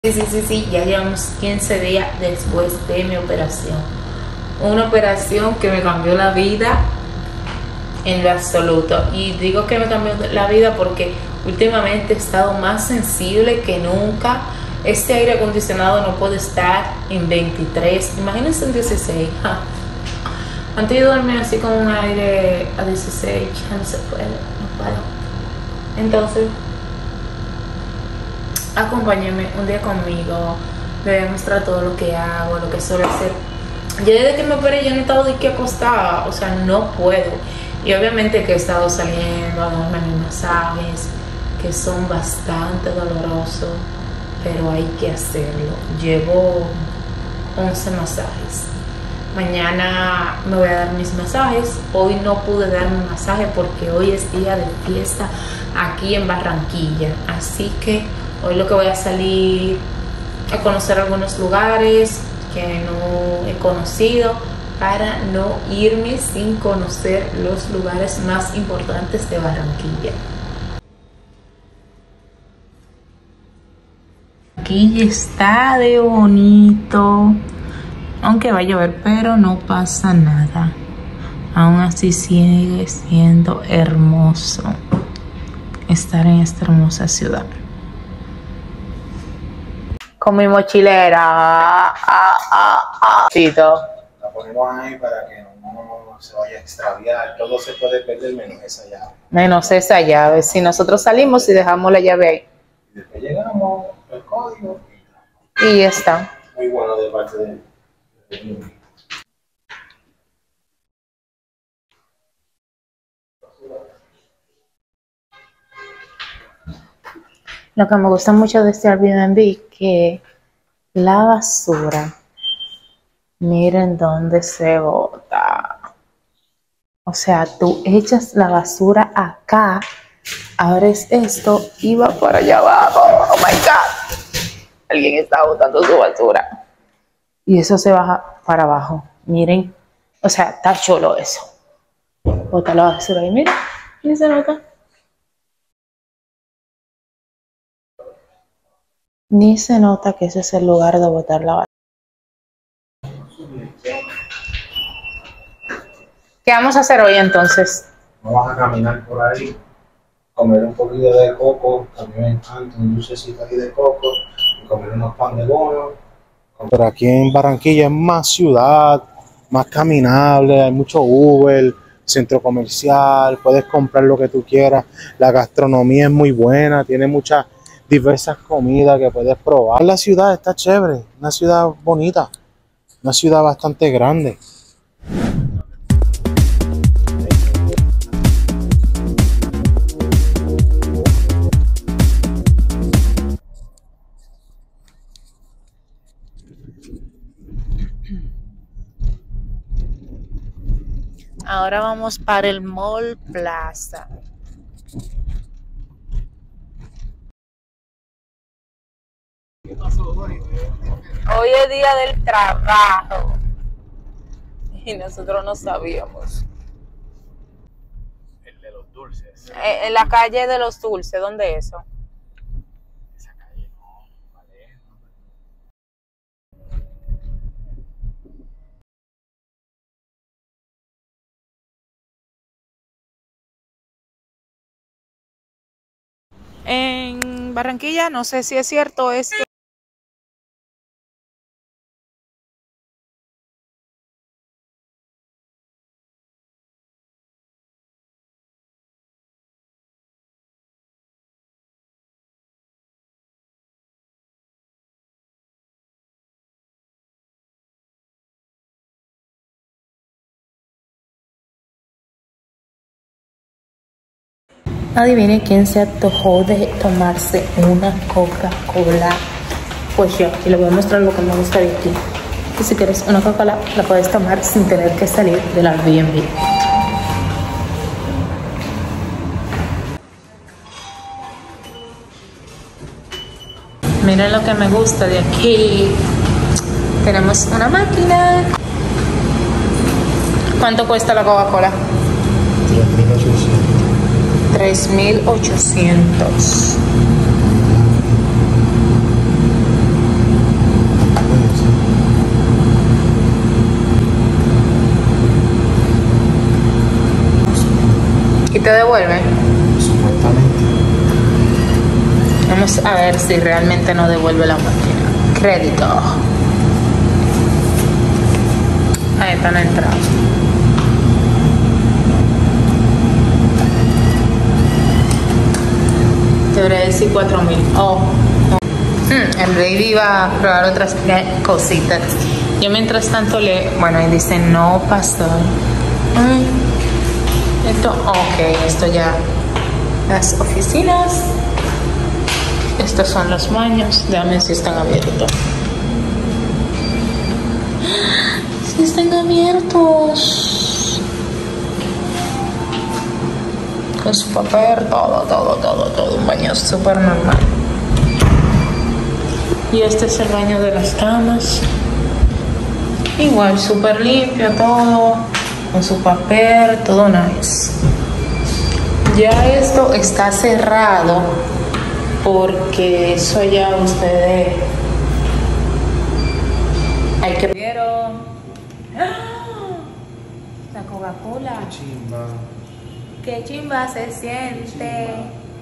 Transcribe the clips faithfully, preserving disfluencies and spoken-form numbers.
Sí, sí, sí, sí, ya llevamos quince días después de mi operación. Una operación que me cambió la vida en lo absoluto. Y digo que me cambió la vida porque últimamente he estado más sensible que nunca. Este aire acondicionado no puede estar en veintitrés, imagínense en dieciséis. Ja. Antes yo dormía así con un aire a dieciséis, ya no se puede, no puedo. Entonces, acompáñenme un día conmigo, le voy a mostrar todo lo que hago, lo que suelo hacer. Yo desde que me operé yo no he estado de que acostada, o sea, no puedo. Y obviamente que he estado saliendo a darme mis masajes, que son bastante dolorosos, pero hay que hacerlo. Llevo once masajes. Mañana me voy a dar mis masajes. Hoy no pude darme masaje porque hoy es día de fiesta aquí en Barranquilla. Así que hoy lo que voy a salir a conocer algunos lugares que no he conocido para no irme sin conocer los lugares más importantes de Barranquilla. Aquí está de bonito, aunque va a llover, pero no pasa nada. Aún así sigue siendo hermoso estar en esta hermosa ciudad. Con mi mochilera. Ah, ah, ah. La ponemos ahí para que no se vaya a extraviar. Todo se puede perder menos esa llave. Menos esa llave. Si nosotros salimos y dejamos la llave ahí. Y después llegamos, el código. Y ya está. Muy bueno de parte de, de mí. Lo que me gusta mucho de este Airbnb que la basura, miren dónde se bota. O sea, tú echas la basura acá, abres esto y va para allá abajo. Oh my God. Alguien está botando su basura. Y eso se baja para abajo. Miren. O sea, está chulo eso. Bota la basura y miren. ¿Quién se nota? Ni se nota que ese es el lugar de botar la basura. ¿Qué vamos a hacer hoy entonces? Vamos a caminar por ahí, comer un poquito de coco, a mí me encanta un dulcecito ahí de coco, y comer unos pan de bono. Pero aquí en Barranquilla es más ciudad, más caminable, hay mucho Uber, centro comercial, puedes comprar lo que tú quieras, la gastronomía es muy buena, tiene muchas diversas comidas que puedes probar. La ciudad está chévere, una ciudad bonita, una ciudad bastante grande. Ahora vamos para el Mall Plaza. Hoy es día del trabajo y nosotros no sabíamos. El de los dulces. Eh, en la calle de los dulces, ¿dónde es eso? Esa calle no, vale. En Barranquilla, no sé si es cierto, es que adivine quién se antojó de tomarse una Coca-Cola. Pues yo, y le voy a mostrar lo que me gusta de aquí. Que si quieres una Coca-Cola, la puedes tomar sin tener que salir del Airbnb. Miren lo que me gusta de aquí. Tenemos una máquina. ¿Cuánto cuesta la Coca-Cola? tres mil ochocientos. te devuelven? Supuestamente. Vamos a ver si realmente nos devuelve la máquina. Crédito. Ahí están entradas. Debería decir cuatro mil. Oh. Hmm, el baby iba a probar otras cositas. Yo mientras tanto le... Bueno, ahí dice no pasó. Hmm. Esto... Ok, esto ya... Las oficinas. Estos son los baños. Déjame si están abiertos. Si están abiertos. Con su papel, todo, todo, todo, todo. Un baño súper normal. Y este es el baño de las camas. Igual, súper limpio todo. Con su papel, todo nice. Ya esto está cerrado. Porque eso ya ustedes... Hay que... Pero... ¡Ah! La Coca-Cola. Chimba. Qué chimba se siente.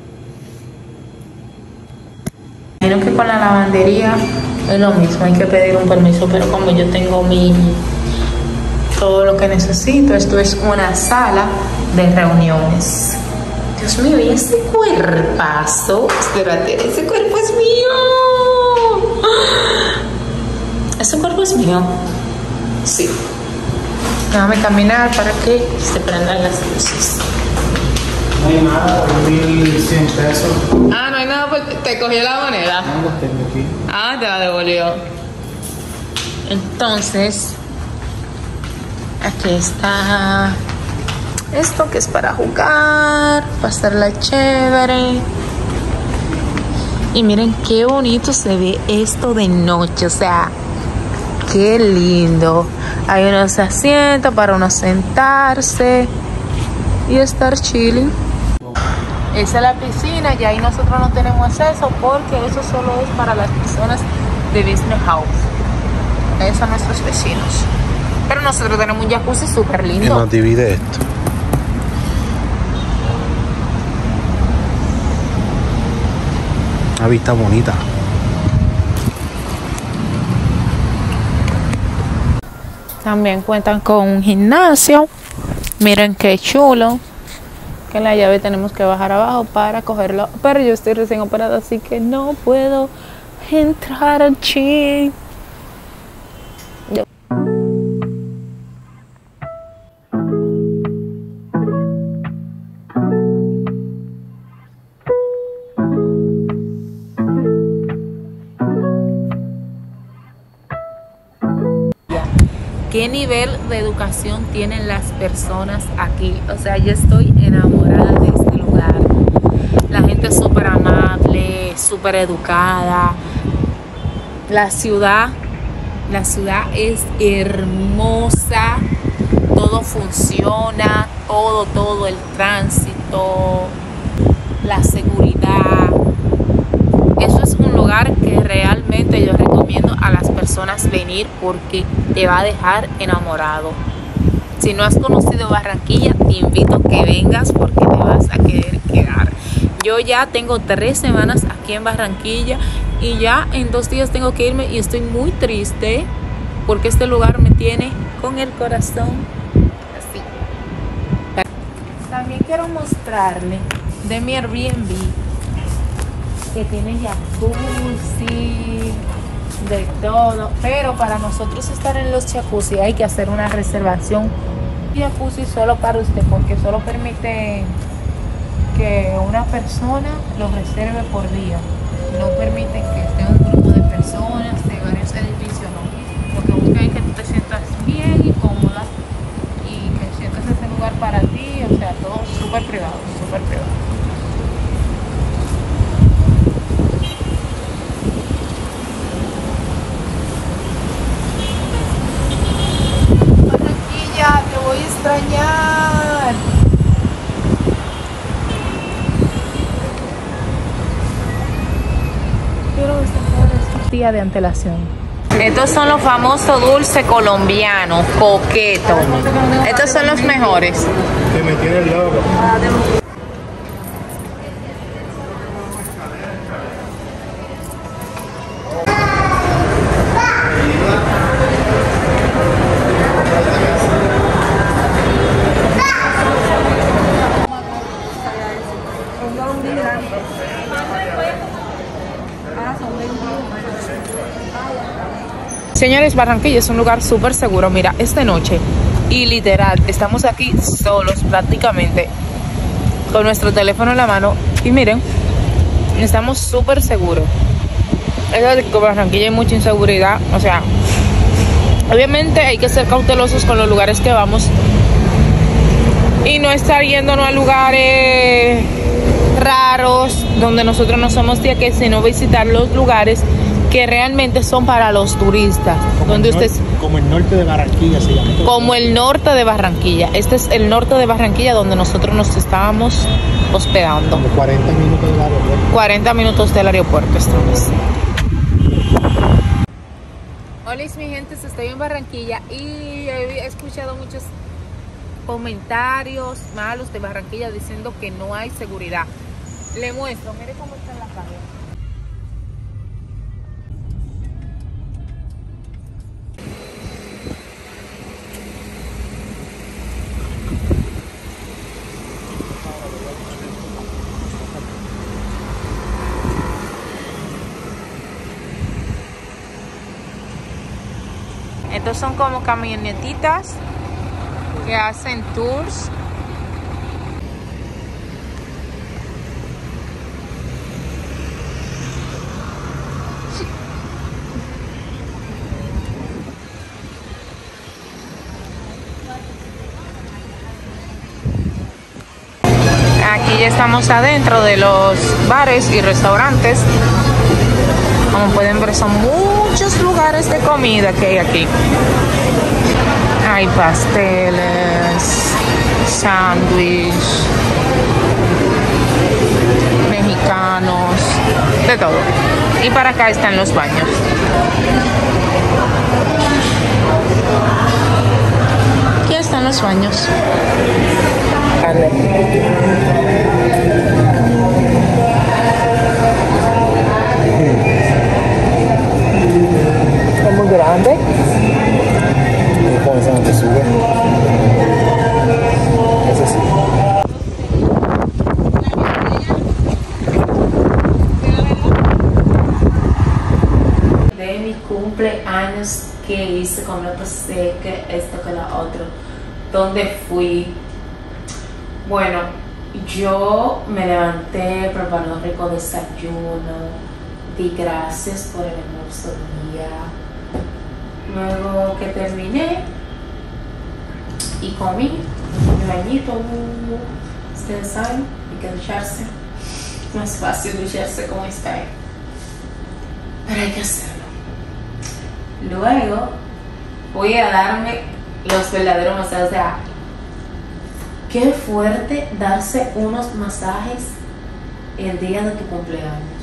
Imagino que con la lavandería es lo mismo, hay que pedir un permiso, pero como yo tengo mi todo lo que necesito, esto es una sala de reuniones. Dios mío, ¿y ese cuerpazo? Espérate, ese cuerpo es mío. ¿Ese cuerpo es mío? Sí. Déjame caminar para que se prendan las luces. No hay nada por mil cien pesos. Ah, no hay nada porque te cogió la moneda. No los tengo aquí. Ah, te la devolvió. Entonces, aquí está esto que es para jugar, pasarla chévere. Y miren qué bonito se ve esto de noche, o sea, qué lindo. Hay unos asientos para uno sentarse y estar chilling. Esa es la piscina y ahí nosotros no tenemos acceso porque eso solo es para las personas de Business House. Esos son nuestros vecinos. Pero nosotros tenemos un jacuzzi súper lindo. Y nos divide esto. Una vista bonita. También cuentan con un gimnasio. Miren qué chulo. Que la llave tenemos que bajar abajo para cogerlo. Pero yo estoy recién operada, así que no puedo entrar allí. Yo. ¿Qué nivel de educación tienen las personas aquí? O sea, yo estoy enamorada de este lugar. La gente es súper amable, súper educada. La ciudad, la ciudad es hermosa. Todo funciona, todo, todo, el tránsito, la seguridad. Eso es un lugar que realmente yo recomiendo a las personas venir porque te va a dejar enamorado. Si no has conocido Barranquilla, te invito a que vengas porque te vas a querer quedar. Yo ya tengo tres semanas aquí en Barranquilla y ya en dos días tengo que irme y estoy muy triste porque este lugar me tiene con el corazón así. También quiero mostrarle de mi Airbnb que tiene jacuzzi, de todo, pero para nosotros estar en los jacuzzi hay que hacer una reservación. Jacuzzi solo para usted porque solo permite que una persona lo reserve por día, no permite que esté un grupo de personas de varios edificios, no. Lo que busca es que tú te sientas bien y cómoda y que sientas ese lugar para ti, o sea, todo súper privado, súper privado. Te voy a extrañar. Quiero estar día de antelación. Estos son los famosos dulces colombianos, coqueto. Estos son los mejores. Que me tiene loco. Señores, Barranquilla es un lugar súper seguro. Mira, esta noche y literal, estamos aquí solos prácticamente con nuestro teléfono en la mano y miren, estamos súper seguros. Es verdad que en Barranquilla hay mucha inseguridad, o sea, obviamente hay que ser cautelosos con los lugares que vamos y no estar yéndonos a lugares raros donde nosotros no somos de aquí, sino visitar los lugares que realmente son para los turistas. Como, donde el, usted, nor como el norte de Barranquilla se llama. Como el norte de Barranquilla. Este es el norte de Barranquilla donde nosotros nos estábamos hospedando. Como cuarenta minutos del aeropuerto. cuarenta minutos del aeropuerto estamos. Hola mi gente, estoy en Barranquilla y he escuchado muchos comentarios malos de Barranquilla diciendo que no hay seguridad. Le muestro, mire cómo está en la calle. Estos son como camionetitas que hacen tours. Aquí ya estamos adentro de los bares y restaurantes. Como pueden ver, son muchos lugares de comida que hay aquí. Hay pasteles, sándwich, mexicanos, de todo. Y para acá están los baños. Aquí están los baños. Es muy grande. ¿Cómo esa no te sube? Ese sí. De mi cumpleaños que hice, como lo pasé, que esto, que lo otro. ¿Dónde fui? Bueno, yo me levanté, preparé un rico desayuno, di gracias por el hermoso día. Luego que terminé y comí mi bañito, uh, ustedes saben, hay que ducharse. No es fácil ducharse como está ahí, pero hay que hacerlo. Luego voy a darme los verdaderos masajes. O sea, qué fuerte darse unos masajes el día de tu cumpleaños.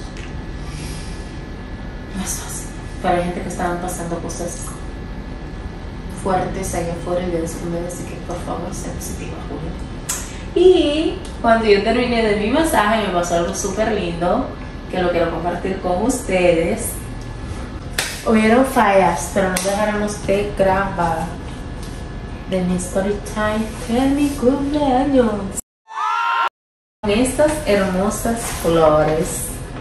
No es fácil. Para gente que estaban pasando cosas fuertes allá afuera el día de su cumpleaños, así que por favor sea positiva, Julio. Y cuando yo terminé de mi masaje me pasó algo súper lindo que lo quiero compartir con ustedes. Hubieron fallas, pero no dejaremos de grabar de mi story time de mi cumpleaños. Con estas hermosas flores.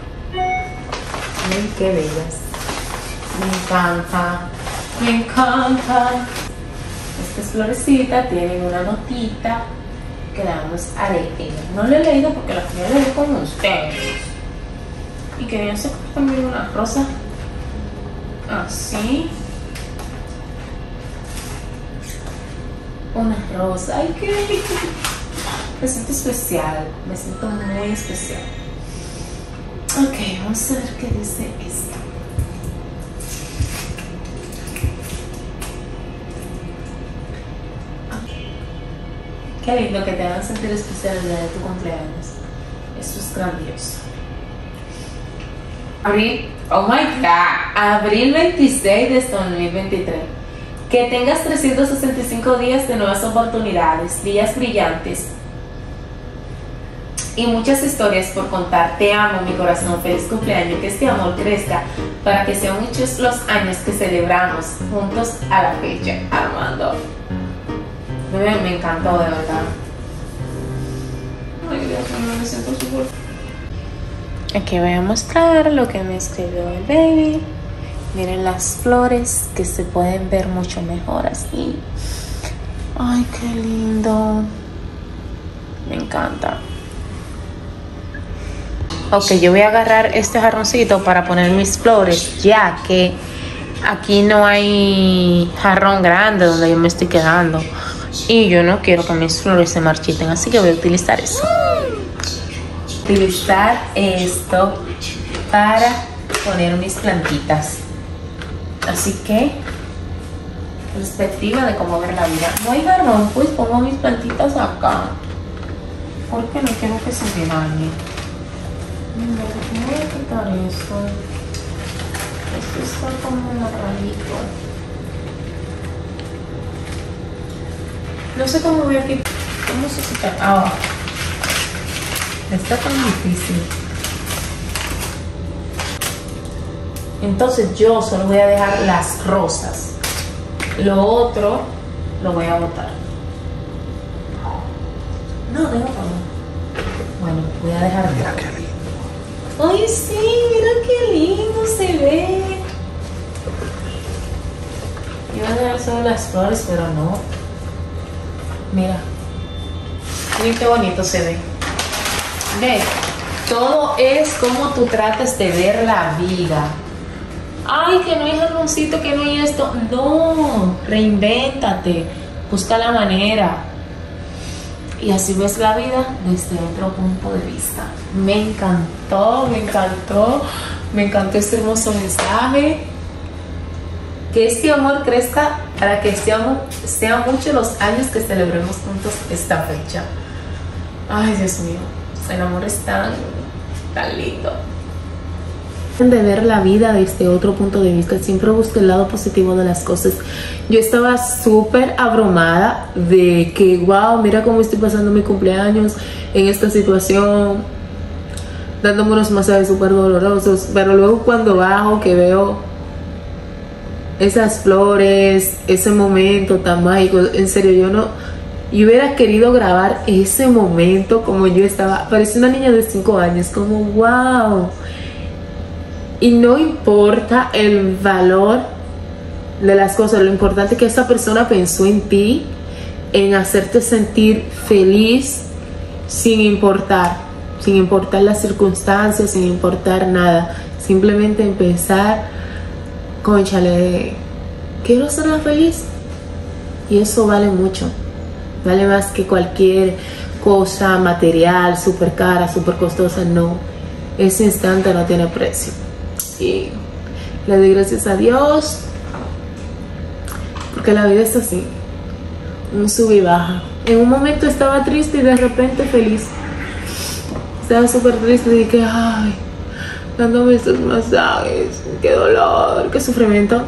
Miren qué bellas. Me encanta, me encanta. Estas florecitas tienen una notita que le vamos a leer. No lo he leído porque la fui a leer con ustedes. Y quería sacar también una rosa así. Una rosa. Ay, qué rico. Me siento especial. Me siento muy especial. Ok, vamos a ver qué dice esto. Qué lindo que te hagan sentir especial el día de tu cumpleaños. Eso es grandioso. Abril, oh my god, abril veintiséis de este dos mil veintitrés. Que tengas trescientos sesenta y cinco días de nuevas oportunidades, días brillantes y muchas historias por contar. Te amo, mi corazón, feliz cumpleaños, que este amor crezca para que sean muchos los años que celebramos juntos a la fecha. Armando, me, me encantó, de verdad. Ay, Dios mío, me siento súper. Aquí voy a mostrar lo que me escribió el baby. Miren las flores que se pueden ver mucho mejor así. Ay, qué lindo. Me encanta. Ok, yo voy a agarrar este jarroncito para poner mis flores, ya que aquí no hay jarrón grande donde yo me estoy quedando. Y yo no quiero que mis flores se marchiten, así que voy a utilizar eso. Utilizar esto para poner mis plantitas. Así que, perspectiva de cómo ver la vida. No hay jarrón, pues pongo mis plantitas acá. Porque no quiero que se me dañe. Voy a quitar esto. Esto está como amarradito. No sé cómo voy a quitar. ¿Cómo se quita? Ah, está tan difícil. Entonces yo solo voy a dejar las rosas. Lo otro lo voy a botar. No, déjalo. Bueno, voy a dejar. Mira qué lindo. Ay, sí, mira qué lindo se ve. Iba a dejar solo las flores, pero no. Mira. Miren qué bonito se ve. Ve. Todo es como tú tratas de ver la vida. Ay, que no hay jarroncito, que no hay esto. No, reinvéntate. Busca la manera. Y así ves la vida desde otro punto de vista. Me encantó, me encantó. Me encantó este hermoso mensaje. Que este amor crezca para que sean, sean muchos los años que celebremos juntos esta fecha. Ay, Dios mío. El amor es tan, tan lindo. De ver la vida desde otro punto de vista, siempre busco el lado positivo de las cosas. Yo estaba súper abrumada de que, wow, mira cómo estoy pasando mi cumpleaños en esta situación, dándome unos masajes súper dolorosos, pero luego cuando bajo que veo esas flores, ese momento tan mágico, en serio, yo no, yo hubiera querido grabar ese momento como yo estaba, parecía una niña de cinco años, como wow. Y no importa el valor de las cosas, lo importante es que esa persona pensó en ti, en hacerte sentir feliz, sin importar, sin importar las circunstancias, sin importar nada. Simplemente empezar, cónchale, quiero hacerla feliz. Y eso vale mucho, vale más que cualquier cosa material, súper cara, súper costosa. No, ese instante no tiene precio. Y le doy gracias a Dios porque la vida es así, un sub y baja. En un momento estaba triste y de repente feliz. Estaba súper triste y dije, ay, dándome estos masajes, qué dolor, qué sufrimiento.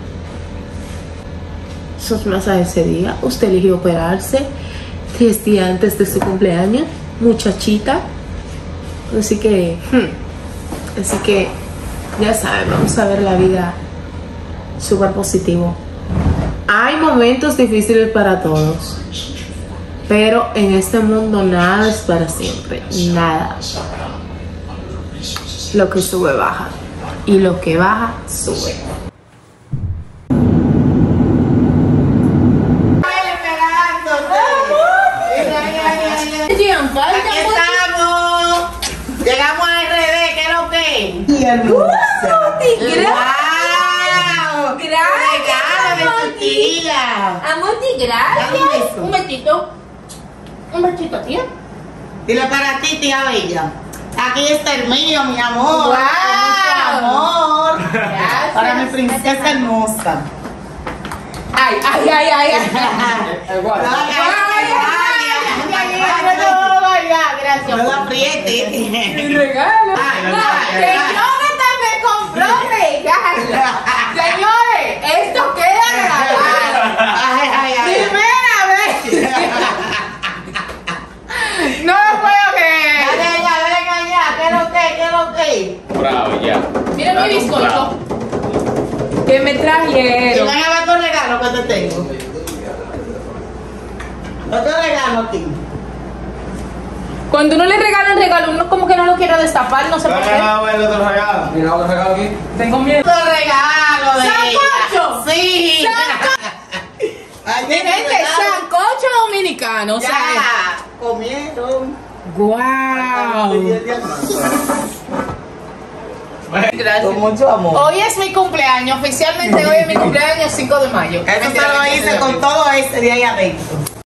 Esos masajes ese día, usted eligió operarse diez días antes de su cumpleaños, muchachita. Así que, hmm, así que ya saben, vamos a ver la vida súper positivo. Hay momentos difíciles para todos, pero en este mundo nada es para siempre, nada. Lo que sube baja y lo que baja sube. Aquí estamos. Llegamos a R D, ¿qué es lo que? ¡Wow! ¡Wow! ¡Gracias, tía! Amoti, gracias. Un besito. Un besito, tía. Dile para ti, tía bella. Aquí está el mío, mi amor. ¡Wow! Con mucho amor. Gracias. Para mi princesa hermosa. Ay, ay, ay, ay. ay. Gracias. No la apriete. Mi regalo. Ay, No, ay, que ay. yo me tapé compró regalo. Señores, esto queda grabado. Ay, ay, ay. Primera vez. No lo puedo creer. Venga, venga, ya. ¿Qué es lo que? ¿Qué es lo que? Bravo, ya. Mira mi bizcocho. Que me Y trajeron. van a ver otro regalo que te tengo. Otro regalo aquí. Cuando uno le regala un regalo, uno como que no lo quiere destapar, no sé por qué. a ver otro regalo. Mira, otro regalo aquí. Tengo miedo. Otro regalo de ¡Sancocho! ella. Sí. Ay, Mi gente, sancocho dominicano. O sea, ya comieron. ¡guau! Gracias. Con mucho amor. Hoy es mi cumpleaños, oficialmente hoy es mi cumpleaños cinco de mayo. Eso se lo hice con todo este de ahí adentro.